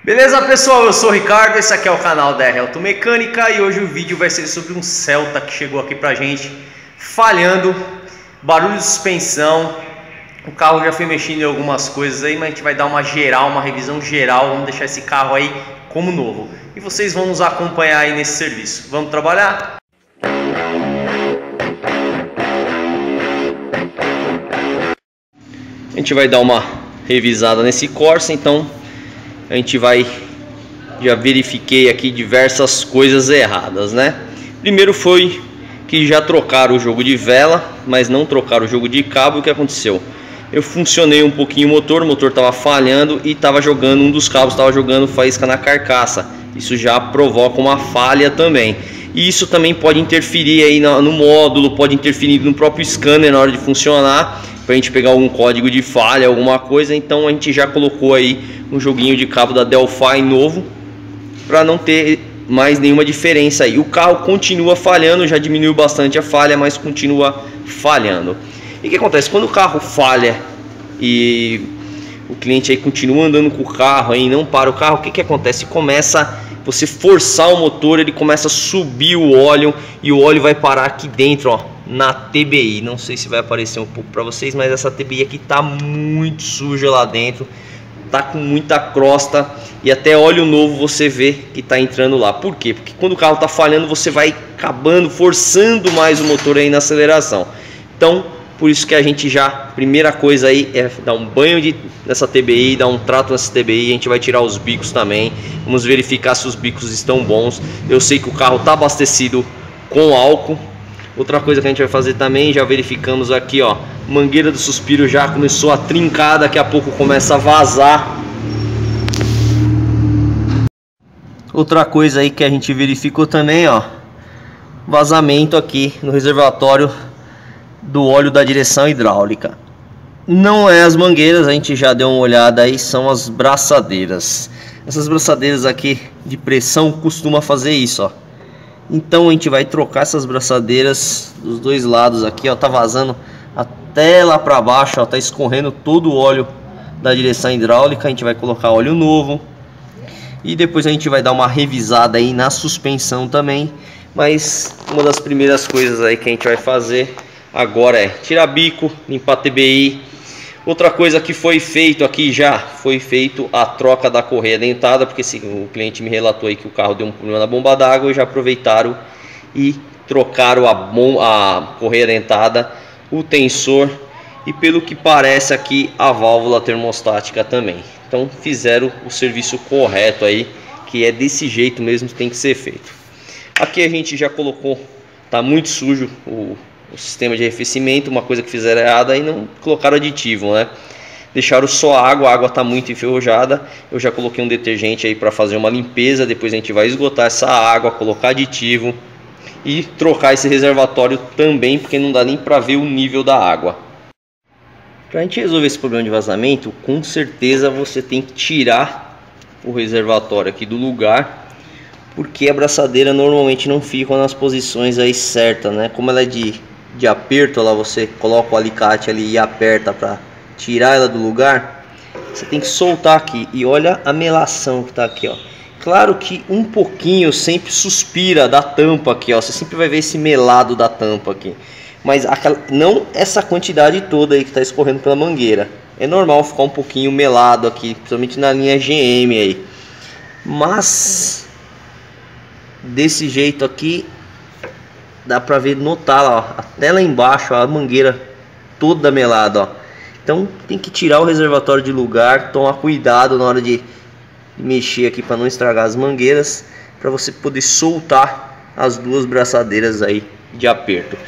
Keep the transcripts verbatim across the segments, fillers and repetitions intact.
Beleza, pessoal? Eu sou o Ricardo, esse aqui é o canal da R Automecânica e hoje o vídeo vai ser sobre um Celta que chegou aqui pra gente falhando, barulho de suspensão. O carro já foi mexendo em algumas coisas aí, mas a gente vai dar uma geral, uma revisão geral. Vamos deixar esse carro aí como novo e vocês vão nos acompanhar aí nesse serviço. Vamos trabalhar? A gente vai dar uma revisada nesse Corsa, então a gente vai, já verifiquei aqui diversas coisas erradas, né? Primeiro foi que já trocaram o jogo de vela, mas não trocaram o jogo de cabo. O que aconteceu? Eu funcionei um pouquinho o motor, o motor estava falhando e estava jogando, um dos cabos estava jogando faísca na carcaça. Isso já provoca uma falha também. E isso também pode interferir aí no, no módulo, pode interferir no próprio scanner na hora de funcionar, para a gente pegar algum código de falha, alguma coisa. Então a gente já colocou aí um joguinho de cabo da Delphi novo, para não ter mais nenhuma diferença aí. O carro continua falhando, já diminuiu bastante a falha, mas continua falhando. E o que acontece? Quando o carro falha e o cliente aí continua andando com o carro aí, não para o carro, o que que acontece? Começa você forçar o motor, ele começa a subir o óleo e o óleo vai parar aqui dentro, ó, na T B I. Não sei se vai aparecer um pouco para vocês, mas essa T B I aqui tá muito suja lá dentro, tá com muita crosta e até óleo novo você vê que tá entrando lá. Por quê? Porque quando o carro tá falhando, você vai acabando forçando mais o motor aí na aceleração. Então, por isso que a gente já, primeira coisa aí é dar um banho de, nessa T B I, dar um trato nessa T B I. A gente vai tirar os bicos também, vamos verificar se os bicos estão bons. Eu sei que o carro tá abastecido com álcool. Outra coisa que a gente vai fazer também, já verificamos aqui, ó, mangueira do suspiro já começou a trincar, daqui a pouco começa a vazar. Outra coisa aí que a gente verificou também, ó, vazamento aqui no reservatório do óleo da direção hidráulica. Não é as mangueiras, a gente já deu uma olhada aí, são as braçadeiras. Essas braçadeiras aqui de pressão costuma fazer isso, ó. Então a gente vai trocar essas braçadeiras dos dois lados aqui, ó, tá vazando até lá para baixo, ó, tá escorrendo todo o óleo da direção hidráulica. A gente vai colocar óleo novo e depois a gente vai dar uma revisada aí na suspensão também. Mas uma das primeiras coisas aí que a gente vai fazer agora é tirar bico, limpar a T B I. Outra coisa que foi feito aqui, já foi feito a troca da correia dentada, porque se o cliente me relatou aí que o carro deu um problema na bomba d'água, já aproveitaram e trocaram a, bom, a correia dentada, o tensor e, pelo que parece aqui, a válvula termostática também. Então fizeram o serviço correto aí, que é desse jeito mesmo que tem que ser feito. Aqui a gente já colocou, tá muito sujo o o sistema de arrefecimento. Uma coisa que fizeram errada aí, não colocaram aditivo, né? Deixaram só água, a água está muito enferrujada. Eu já coloquei um detergente aí para fazer uma limpeza. Depois a gente vai esgotar essa água, colocar aditivo e trocar esse reservatório também, porque não dá nem para ver o nível da água. Para a gente resolver esse problema de vazamento, com certeza você tem que tirar o reservatório aqui do lugar, porque a braçadeira normalmente não fica nas posições aí certas, né? Como ela é de de aperto, lá você coloca o alicate ali e aperta para tirar ela do lugar. Você tem que soltar aqui e olha a melação que tá aqui, ó. Claro que um pouquinho sempre suspira da tampa aqui, ó. Você sempre vai ver esse melado da tampa aqui, mas aquela, não essa quantidade toda aí que tá escorrendo pela mangueira. É normal ficar um pouquinho melado aqui, principalmente na linha G M aí, mas desse jeito aqui dá pra ver, notar lá, ó, até lá embaixo, ó, a mangueira toda melada, ó. Então tem que tirar o reservatório de lugar, tomar cuidado na hora de mexer aqui para não estragar as mangueiras, para você poder soltar as duas braçadeiras aí de aperto.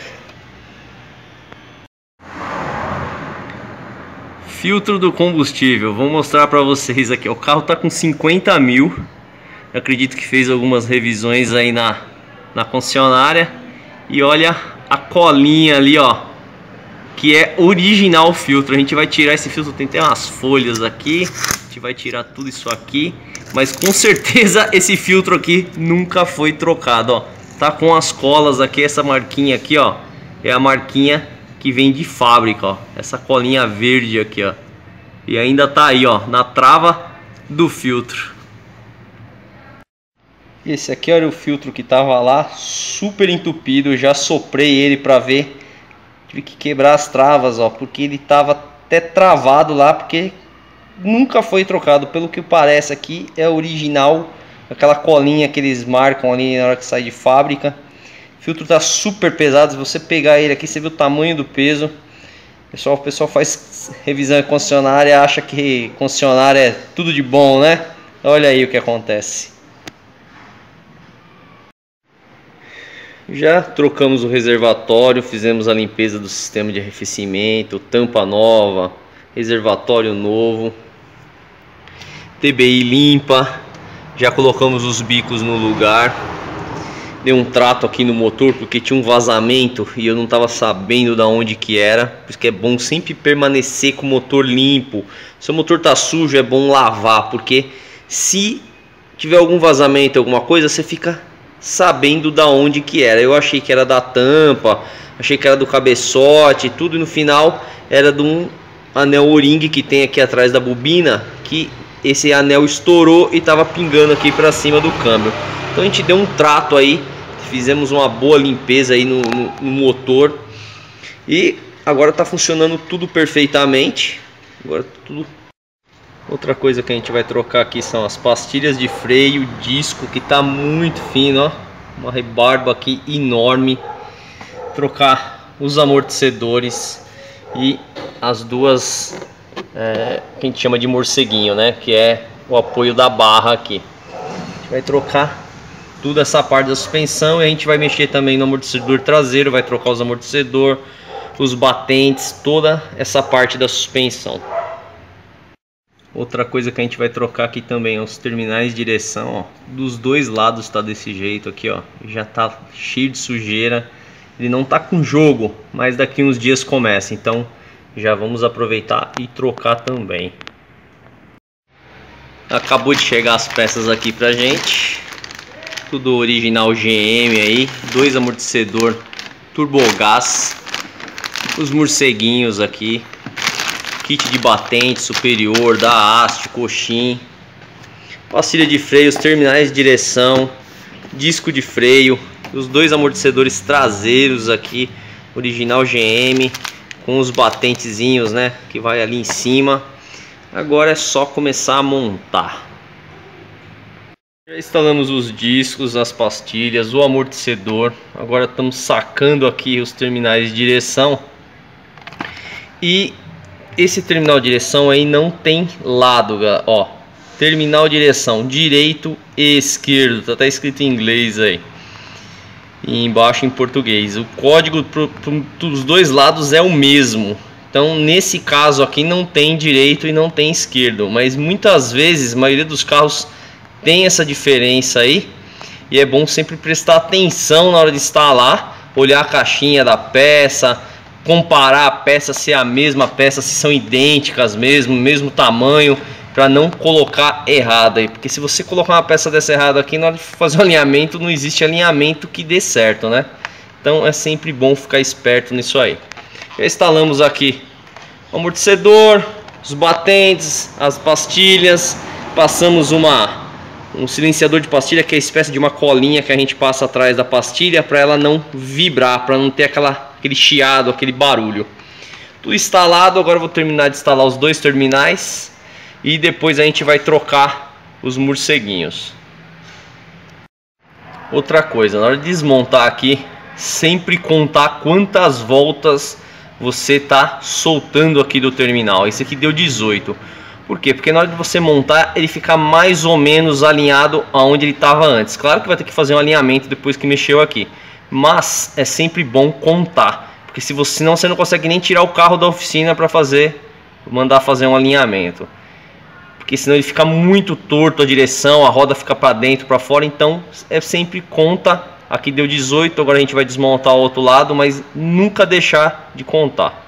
Filtro do combustível, vou mostrar para vocês aqui. O carro tá com cinquenta mil. Eu acredito que fez algumas revisões aí na, na concessionária. E olha a colinha ali, ó, que é original filtro. A gente vai tirar esse filtro, tem até umas folhas aqui. A gente vai tirar tudo isso aqui, mas com certeza esse filtro aqui nunca foi trocado, ó. Tá com as colas aqui, essa marquinha aqui, ó, é a marquinha que vem de fábrica, ó. Essa colinha verde aqui, ó. E ainda tá aí, ó, na trava do filtro. Esse aqui era o filtro que tava lá, super entupido. Eu já soprei ele para ver. Tive que quebrar as travas, ó, porque ele tava até travado lá, porque nunca foi trocado. Pelo que parece aqui é original, aquela colinha que eles marcam ali na hora que sai de fábrica. O filtro tá super pesado. Se você pegar ele aqui, você vê o tamanho do peso. Pessoal, o pessoal faz revisão em concessionária, acha que concessionária é tudo de bom, né? Olha aí o que acontece. Já trocamos o reservatório, fizemos a limpeza do sistema de arrefecimento, tampa nova, reservatório novo, T B I limpa, já colocamos os bicos no lugar. Dei um trato aqui no motor porque tinha um vazamento e eu não estava sabendo de onde que era. Por isso que é bom sempre permanecer com o motor limpo. Se o motor tá sujo é bom lavar, porque se tiver algum vazamento, alguma coisa, você fica sabendo da onde que era. Eu achei que era da tampa, achei que era do cabeçote, tudo, e no final era de um anel O-ring que tem aqui atrás da bobina, que esse anel estourou e estava pingando aqui para cima do câmbio. Então a gente deu um trato aí, fizemos uma boa limpeza aí no, no, no motor e agora está funcionando tudo perfeitamente. Agora tudo. Outra coisa que a gente vai trocar aqui são as pastilhas de freio, disco que tá muito fino, ó, uma rebarba aqui enorme. Trocar os amortecedores e as duas, é, que a gente chama de morceguinho, né, que é o apoio da barra aqui. A gente vai trocar toda essa parte da suspensão e a gente vai mexer também no amortecedor traseiro, vai trocar os amortecedores, os batentes, toda essa parte da suspensão. Outra coisa que a gente vai trocar aqui também é os terminais de direção, ó. Dos dois lados está desse jeito aqui, ó. Já tá cheio de sujeira. Ele não tá com jogo, mas daqui uns dias começa. Então já vamos aproveitar e trocar também. Acabou de chegar as peças aqui pra gente. Tudo original G M aí. Dois amortecedor turbogás. Os morceguinhos aqui. Kit de batente superior da haste, coxim, pastilha de freio, os terminais de direção, disco de freio, os dois amortecedores traseiros aqui, original G M, com os batentezinhos, né, que vai ali em cima. Agora é só começar a montar. Já instalamos os discos, as pastilhas, o amortecedor. Agora estamos sacando aqui os terminais de direção. E esse terminal de direção aí não tem lado, ó. Terminal de direção direito e esquerdo, tá até escrito em inglês aí. E embaixo em português. O código para os dois lados é o mesmo. Então nesse caso aqui não tem direito e não tem esquerdo. Mas muitas vezes, a maioria dos carros tem essa diferença aí. E é bom sempre prestar atenção na hora de instalar. Olhar a caixinha da peça, comparar a peça, se é a mesma peça, se são idênticas mesmo, mesmo tamanho, para não colocar errado aí, porque se você colocar uma peça dessa errada aqui, na hora de fazer o alinhamento, não existe alinhamento que dê certo, né? Então é sempre bom ficar esperto nisso aí. Já instalamos aqui o amortecedor, os batentes, as pastilhas, passamos uma um silenciador de pastilha, que é a espécie de uma colinha que a gente passa atrás da pastilha para ela não vibrar, para não ter aquela aquele chiado, aquele barulho. Tudo instalado. Agora eu vou terminar de instalar os dois terminais e depois a gente vai trocar os morceguinhos. Outra coisa, na hora de desmontar aqui, sempre contar quantas voltas você tá soltando aqui do terminal. Esse aqui deu dezoito. Por quê? Porque na hora de você montar, ele fica mais ou menos alinhado aonde ele estava antes. Claro que vai ter que fazer um alinhamento depois que mexeu aqui, mas é sempre bom contar, porque se você, senão você não consegue nem tirar o carro da oficina para fazer, mandar fazer um alinhamento, porque senão ele fica muito torto a direção, a roda fica para dentro, para fora. Então é sempre conta. Aqui deu dezoito, agora a gente vai desmontar o outro lado, mas nunca deixar de contar.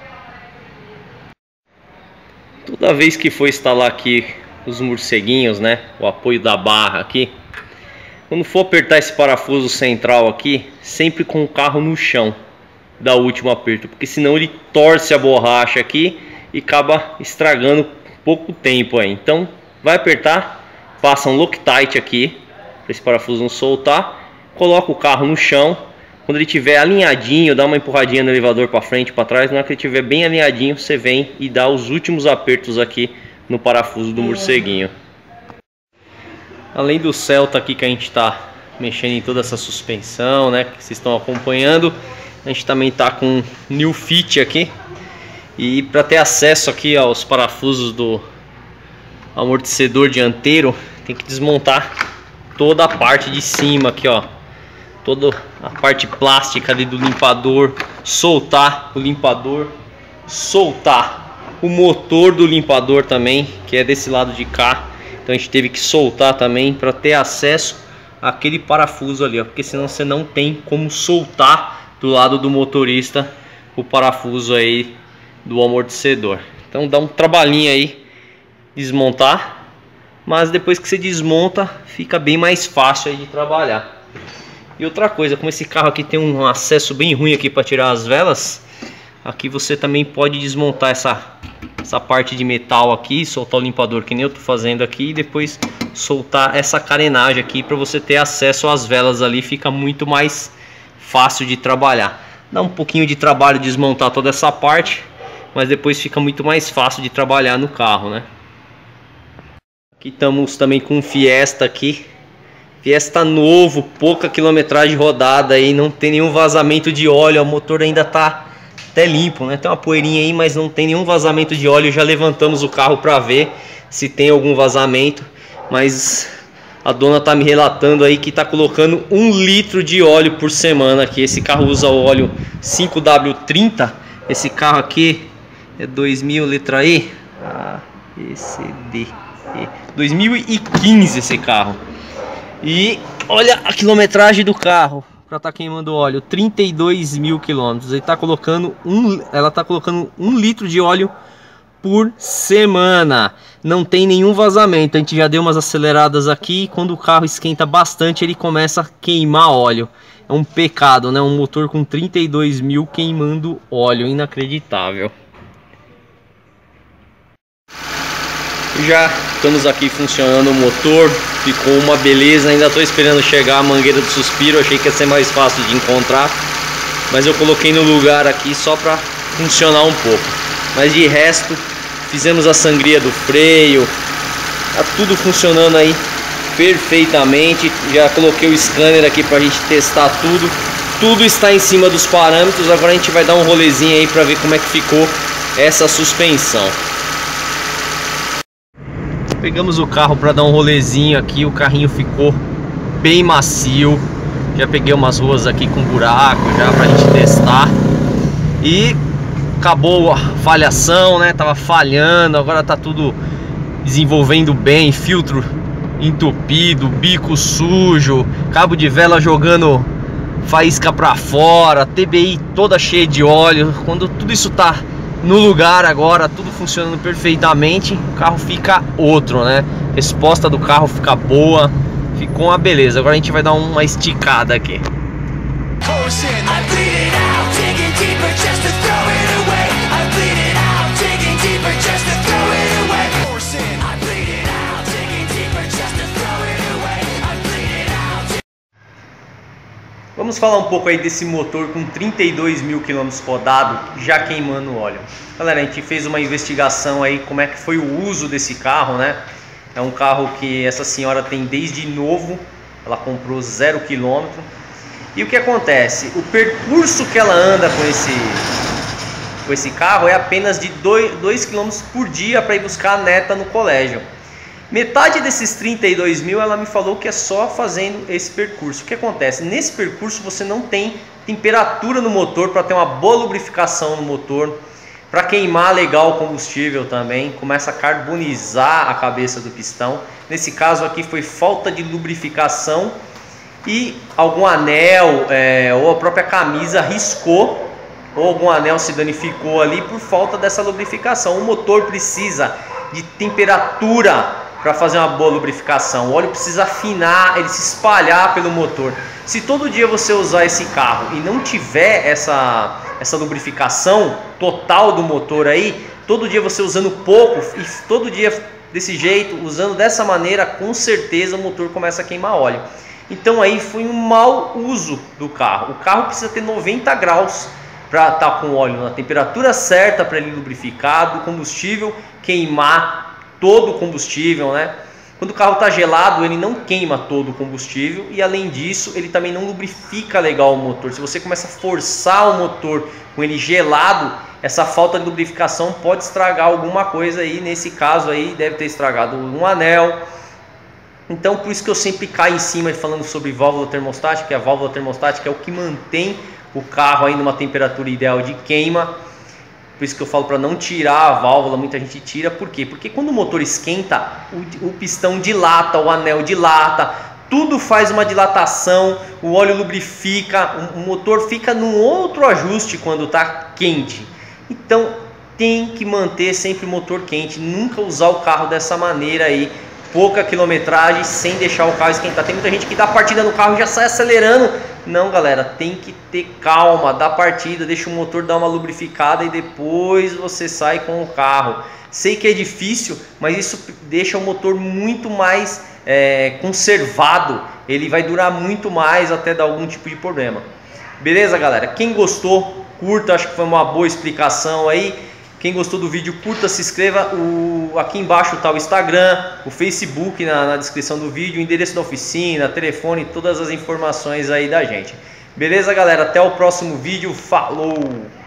Toda vez que for instalar aqui os morceguinhos, né, o apoio da barra aqui, quando for apertar esse parafuso central aqui, sempre com o carro no chão, dá o último aperto, porque senão ele torce a borracha aqui e acaba estragando pouco tempo aí. Então vai apertar, passa um Loctite aqui, para esse parafuso não soltar. Coloca o carro no chão. Quando ele estiver alinhadinho, dá uma empurradinha no elevador para frente, para trás. Na hora que ele estiver bem alinhadinho, você vem e dá os últimos apertos aqui no parafuso do morceguinho. Além do Celta aqui que a gente está mexendo em toda essa suspensão, né, que vocês estão acompanhando, a gente também está com New Fit aqui. E para ter acesso aqui aos parafusos do amortecedor dianteiro, tem que desmontar toda a parte de cima aqui, ó, toda a parte plástica ali do limpador, soltar o limpador, soltar o motor do limpador também, que é desse lado de cá. Então a gente teve que soltar também para ter acesso àquele parafuso ali, ó, porque senão você não tem como soltar do lado do motorista o parafuso aí do amortecedor. Então dá um trabalhinho aí desmontar, mas depois que você desmonta fica bem mais fácil aí de trabalhar. E outra coisa, como esse carro aqui tem um acesso bem ruim aqui para tirar as velas, aqui você também pode desmontar essa, essa parte de metal aqui, soltar o limpador que nem eu tô fazendo aqui, e depois soltar essa carenagem aqui para você ter acesso às velas ali, fica muito mais fácil de trabalhar. Dá um pouquinho de trabalho desmontar toda essa parte, mas depois fica muito mais fácil de trabalhar no carro, né? Aqui estamos também com um Fiesta aqui. Fiesta novo, pouca quilometragem rodada aí, não tem nenhum vazamento de óleo, o motor ainda tá até limpo, né? Tem uma poeirinha aí, mas não tem nenhum vazamento de óleo. Já levantamos o carro para ver se tem algum vazamento, mas a dona tá me relatando aí que tá colocando um litro de óleo por semana aqui. Esse carro usa o óleo cinco W trinta. Esse carro aqui é dois mil, letra E, A, B, C, D, E, dois mil e quinze esse carro. E olha a quilometragem do carro para estar tá queimando óleo, trinta e dois mil quilômetros. Ele tá colocando um, ela tá colocando um litro de óleo por semana. Não tem nenhum vazamento. A gente já deu umas aceleradas aqui. Quando o carro esquenta bastante, ele começa a queimar óleo. É um pecado, né? Um motor com trinta e dois mil queimando óleo, inacreditável. Já estamos aqui funcionando o motor, ficou uma beleza. Ainda estou esperando chegar a mangueira do suspiro, achei que ia ser mais fácil de encontrar, mas eu coloquei no lugar aqui só para funcionar um pouco. Mas de resto, fizemos a sangria do freio, tá tudo funcionando aí perfeitamente. Já coloquei o scanner aqui para a gente testar tudo, tudo está em cima dos parâmetros. Agora a gente vai dar um rolezinho aí para ver como é que ficou essa suspensão. Pegamos o carro para dar um rolezinho aqui, o carrinho ficou bem macio. Já peguei umas ruas aqui com buraco já pra gente testar. E acabou a falhação, né? Tava falhando, agora tá tudo desenvolvendo bem. Filtro entupido, bico sujo, cabo de vela jogando faísca pra fora, T B I toda cheia de óleo. Quando tudo isso tá no lugar agora, tudo funcionando perfeitamente, o carro fica outro, né? A resposta do carro fica boa, ficou uma beleza. Agora a gente vai dar uma esticada aqui. Vamos falar um pouco aí desse motor com trinta e dois mil quilômetros rodados, já queimando óleo. Galera, a gente fez uma investigação aí como é que foi o uso desse carro, né? É um carro que essa senhora tem desde novo, ela comprou zero quilômetro. E o que acontece? O percurso que ela anda com esse, com esse carro é apenas de dois quilômetros por dia para ir buscar a neta no colégio. Metade desses trinta e dois mil ela me falou que é só fazendo esse percurso. O que acontece? Nesse percurso você não tem temperatura no motor para ter uma boa lubrificação no motor, para queimar legal o combustível também, começa a carbonizar a cabeça do pistão. Nesse caso aqui foi falta de lubrificação e algum anel é, ou a própria camisa riscou, ou algum anel se danificou ali por falta dessa lubrificação. O motor precisa de temperatura para fazer uma boa lubrificação. O óleo precisa afinar, ele se espalhar pelo motor. Se todo dia você usar esse carro e não tiver essa, essa lubrificação total do motor aí, todo dia você usando pouco e todo dia desse jeito, usando dessa maneira, com certeza o motor começa a queimar óleo. Então aí foi um mau uso do carro. O carro precisa ter noventa graus para estar com o óleo na temperatura certa para ele lubrificar, do combustível queimar todo o combustível, né? Quando o carro está gelado, ele não queima todo o combustível e, além disso, ele também não lubrifica legal o motor. Se você começa a forçar o motor com ele gelado, essa falta de lubrificação pode estragar alguma coisa aí. Nesse caso aí, deve ter estragado um anel. Então, por isso que eu sempre caio em cima falando sobre válvula termostática, que a válvula termostática é o que mantém o carro aí numa temperatura ideal de queima. Por isso que eu falo para não tirar a válvula, muita gente tira. Por quê? Porque quando o motor esquenta, o, o pistão dilata, o anel dilata, tudo faz uma dilatação, o óleo lubrifica, o, o motor fica num outro ajuste quando está quente. Então tem que manter sempre o motor quente, nunca usar o carro dessa maneira aí, pouca quilometragem, sem deixar o carro esquentar. Tem muita gente que dá partida no carro e já sai acelerando. Não, galera, tem que ter calma, dá partida, deixa o motor dar uma lubrificada e depois você sai com o carro. Sei que é difícil, mas isso deixa o motor muito mais é, conservado, ele vai durar muito mais até dar algum tipo de problema. Beleza, galera? Quem gostou, curta, acho que foi uma boa explicação aí. Quem gostou do vídeo, curta, se inscreva. O, aqui embaixo está o Instagram, o Facebook na, na descrição do vídeo, o endereço da oficina, telefone, todas as informações aí da gente. Beleza, galera? Até o próximo vídeo. Falou!